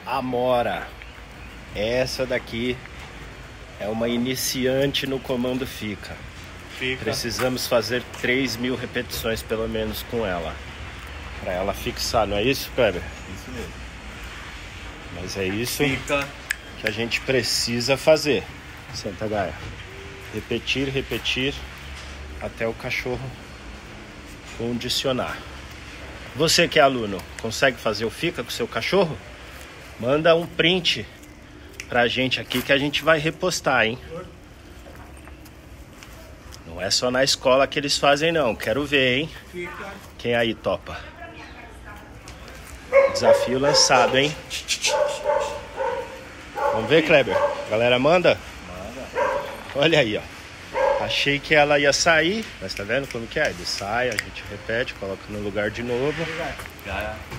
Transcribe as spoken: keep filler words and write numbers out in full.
Amora. Essa daqui é uma iniciante no comando fica. Fica. Precisamos fazer três mil repetições pelo menos com ela, para ela fixar, não é isso, Kleber? Isso mesmo. Mas é isso Fica. que a gente precisa fazer. Senta, Gaia. Repetir, repetir até o cachorro condicionar. Você que é aluno, consegue fazer o fica com o seu cachorro? Manda um print pra gente aqui que a gente vai repostar, hein? Não é só na escola que eles fazem não, quero ver, hein? Fica. Quem aí topa? Desafio lançado, hein? Vamos ver, Kleber? A galera manda? Manda. Olha aí, ó. Achei que ela ia sair, mas tá vendo como que é? Ele sai, a gente repete, coloca no lugar de novo. Já.